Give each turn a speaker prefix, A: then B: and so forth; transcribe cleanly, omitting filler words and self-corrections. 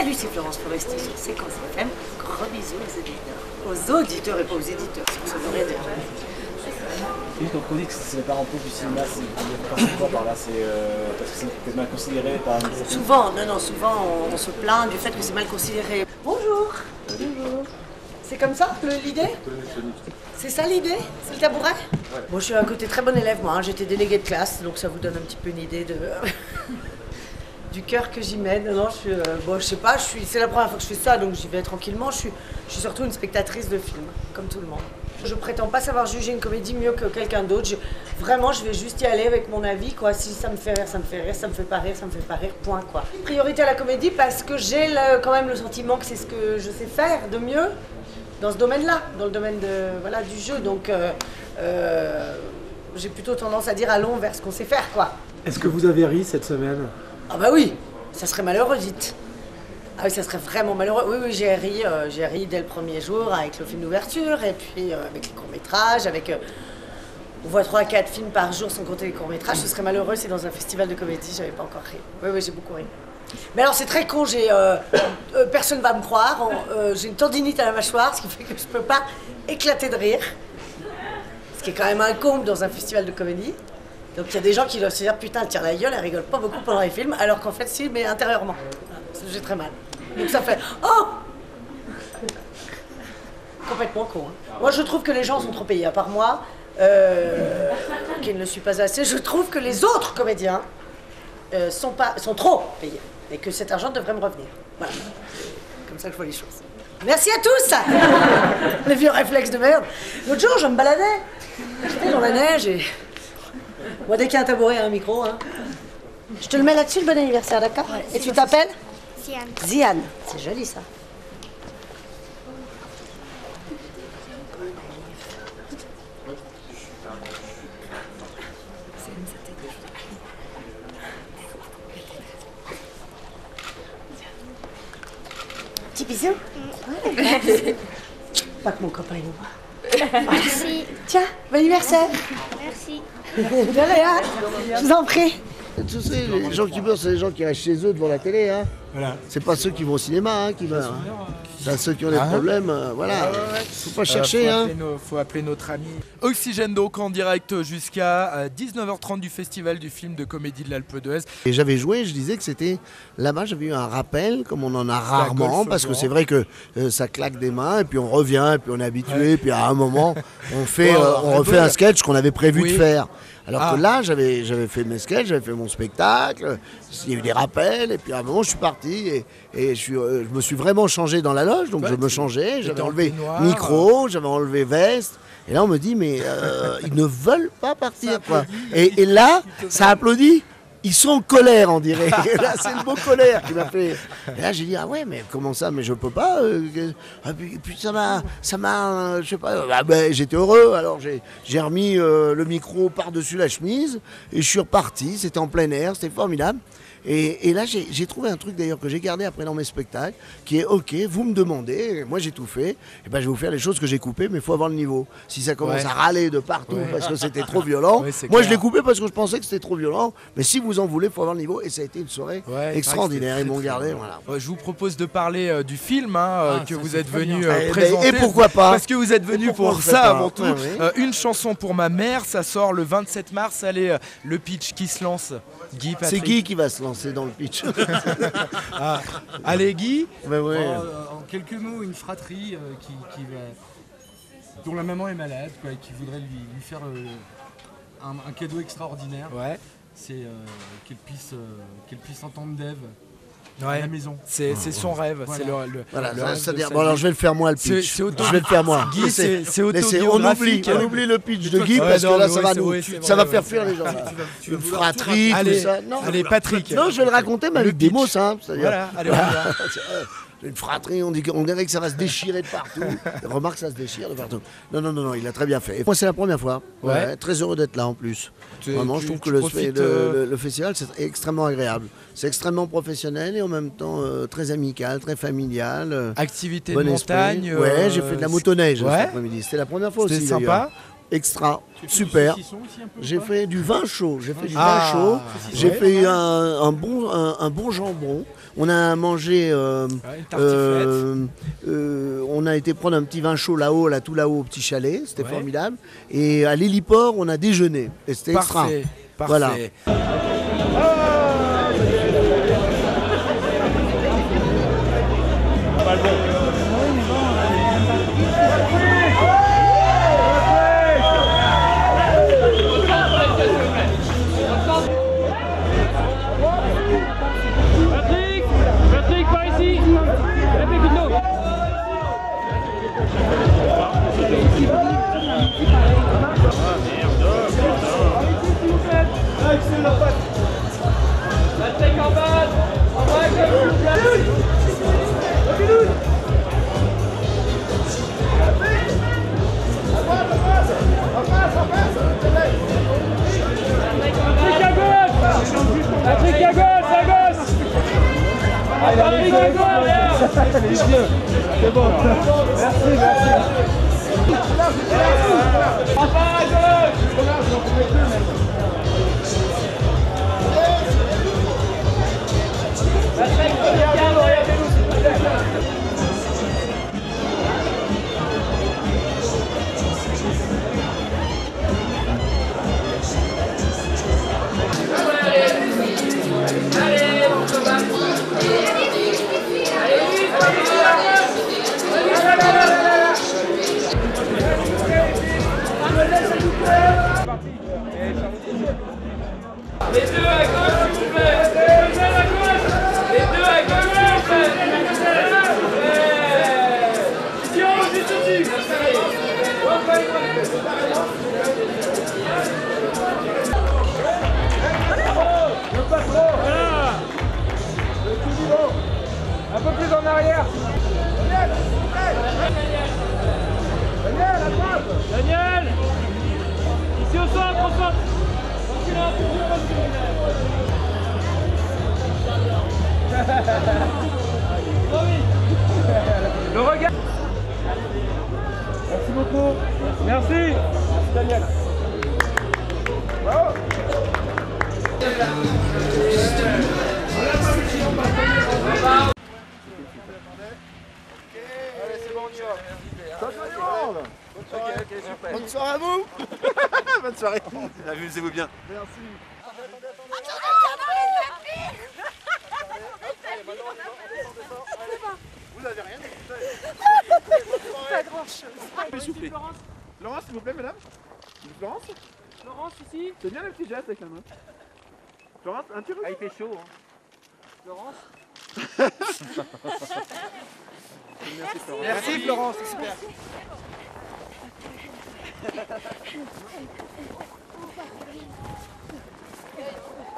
A: Salut, c'est Florence Foresti sur Séquence FM. Gros bisous aux auditeurs et pas aux éditeurs, ça devrait dire.
B: Oui, donc on dit que c'est les parents pauvres du cinéma, c'est quoi par là? C'est parce que c'est peut-être mal considéré par...
A: Souvent, souvent on se plaint du fait que c'est mal considéré. Bonjour. Bonjour. C'est comme ça l'idée? C'est ça l'idée? C'est le tabouret? Ouais. Bon, je suis un côté très bon élève, moi. Hein. J'étais déléguée de classe, donc ça vous donne un petit peu une idée de... du cœur que j'y mets. Non, je suis... bon, je sais pas, c'est la première fois que je fais ça, donc j'y vais tranquillement. Je suis surtout une spectatrice de film, comme tout le monde. Je prétends pas savoir juger une comédie mieux que quelqu'un d'autre. Vraiment, je vais juste y aller avec mon avis, quoi. Si ça me fait rire, ça me fait rire. Ça me fait pas rire, ça me fait pas rire, point, quoi. Priorité à la comédie parce que j'ai quand même le sentiment que c'est ce que je sais faire de mieux dans ce domaine-là, dans le domaine du jeu. Donc, j'ai plutôt tendance à dire allons vers ce qu'on sait faire, quoi.
C: Est-ce que vous avez ri cette semaine?
A: Ah bah oui, ça serait malheureux, vite. Ah oui, ça serait vraiment malheureux. Oui, j'ai ri dès le premier jour avec le film d'ouverture, et puis avec les courts-métrages, on voit 3-4 films par jour sans compter les courts-métrages. Ce serait malheureux si dans un festival de comédie, j'avais pas encore ri. Oui, j'ai beaucoup ri. Mais alors c'est très con, personne va me croire, j'ai une tendinite à la mâchoire, ce qui fait que je peux pas éclater de rire. Ce qui est quand même un comble dans un festival de comédie. Donc il y a des gens qui doivent se dire putain, elle tire la gueule, elle rigole pas beaucoup pendant les films, alors qu'en fait si, mais intérieurement. J'ai très mal. Donc ça fait oh, complètement con. Hein. Moi je trouve que les gens sont trop payés, à part moi, qui ne le suis pas assez. Je trouve que les autres comédiens sont trop payés et que cet argent devrait me revenir. Voilà. Comme ça que je vois les choses. Merci à tous. Les vieux réflexes de merde. L'autre jour je me baladais, j'étais dans la neige et moi dès qu'il y a un tabouret et un micro, hein. Je te le mets là-dessus, le bon anniversaire, d'accord? Ouais, et tu t'appelles?
D: Ziane.
A: Ziane, c'est joli ça. Petit bisou. Ouais, pas que mon copain il nous voit.
D: Merci.
A: Tiens, bon anniversaire.
D: Merci.
A: De rien, je vous en prie.
E: Tu sais, les gens qui meurent, c'est les gens qui restent chez eux devant la télé. Hein. Voilà. C'est pas ceux qui vont au cinéma qui meurent. Hein. C'est ceux qui ont des problèmes. Voilà. Faut pas chercher.
F: Faut appeler notre ami Oxygène, donc en direct jusqu'à 19h30 du festival du film de comédie de l'Alpe d'Huez.
E: Et j'avais joué, je disais que c'était là-bas, j'avais eu un rappel, comme on en a rarement, parce que c'est vrai que ça claque des mains, et puis on revient, et puis on est habitué, et puis à un moment, on refait un sketch qu'on avait prévu de faire. Alors que là, j'avais fait mes sketchs, j'avais fait mon spectacle, il y a eu des rappels, et puis à un moment, je suis parti, et je me suis vraiment changé dans la loge, donc je me changeais, j'avais enlevé micro, j'avais enlevé veste, et là, on me dit, mais ils ne veulent pas partir, quoi. Et là, ça applaudit. Ils sont en colère, on dirait. Et là, c'est le mot colère qui m'a fait. Et là, j'ai dit, ah ouais, mais comment ça? Mais je peux pas. Puis ça m'a, je sais pas. J'étais heureux. Alors j'ai remis le micro par-dessus la chemise et je suis reparti. C'était en plein air, c'était formidable. Et là, j'ai trouvé un truc d'ailleurs que j'ai gardé après dans mes spectacles, qui est ok, vous me demandez, moi j'ai tout fait, et ben je vais vous faire les choses que j'ai coupées, mais il faut avoir le niveau. Si ça commence à râler de partout parce que c'était trop violent, moi je l'ai coupé parce que je pensais que c'était trop violent, mais si vous en voulez, il faut avoir le niveau. Et ça a été une soirée extraordinaire, ils m'ont gardé. Voilà.
F: Je vous propose de parler du film que vous êtes venu présenter.
E: Et pourquoi pas?
F: Parce que vous êtes venu pour ça avant tout. Une chanson pour ma mère, ça sort le 27 mars. Allez, le pitch qui se lance. Guy, Patrick.
E: C'est Guy qui va se lancer dans le pitch.
F: Allez Guy.
G: En quelques mots, une fratrie dont la maman est malade, quoi, et qui voudrait lui faire un cadeau extraordinaire.
F: Ouais.
G: C'est qu'elle puisse entendre Dave à la maison.
F: C'est son rêve.
G: Voilà.
F: C'est le rêve
E: c'est-à-dire, bon, alors je vais le faire moi le pitch.
F: Je
E: vais le faire moi.
F: Guy, c'est autobiographique.
E: On oublie le pitch de Guy parce que là ça va faire fuir les gens. Une fratrie, tout ça.
F: Allez Patrick.
E: Non, je vais le raconter mais avec des mots simples.
F: Voilà, allez, on y va.
E: Une fratrie, on dirait que ça va se déchirer de partout. Remarque, ça se déchire de partout. Non, il a très bien fait. Moi, c'est la première fois. Ouais, très heureux d'être là en plus. Vraiment, je trouve que le festival, c'est extrêmement agréable. C'est extrêmement professionnel et en même temps très amical, très familial.
F: Activité de montagne.
E: Ouais, j'ai fait de la motoneige cet après-midi. C'était la première fois aussi.
F: C'était sympa.
E: extra, super. J'ai fait du vin chaud, j'ai fait un bon jambon. On a mangé, on a été prendre un petit vin chaud là-haut, tout là-haut au petit chalet, c'était formidable. Et à l'héliport, on a déjeuné, et c'était extra.
F: Parfait.
E: Voilà.
D: Patrick, par ici. Patrick en bas. En bas avec Patrick à gauche, à gauche. Patrick à gauche, regarde. Les yeux, c'est bon. Merci. Enfin à gauche. Patrick, regarde, regardez-nous s'il vous plaît. Allez, on se bat. Les deux à gauche, s'il vous plaît. Les deux à gauche. Les deux à gauche. Tiens, juste dessus. Pas trop. Voilà. Un peu plus en arrière. Daniel, à droite. Daniel. Ici au centre, au centre. Tranquille, un peu plus. Le regard. Merci beaucoup. Merci. Merci Daniel. Bravo.
F: Allez, c'est bon, on y va.
E: Bonne soirée à vous.
H: Bonne soirée. Amusez-vous bien.
E: Merci.
H: Vous avez rien
A: Pas grand-chose.
H: Laurence, s'il vous plaît, madame. Florence,
D: Laurence ici.
H: c'est bien le petit geste avec la main. Florence, un petit
D: Ah, il fait chaud. Hein. Laurence.
H: Merci Florence.
F: Merci Florence, c'est super.
A: Merci.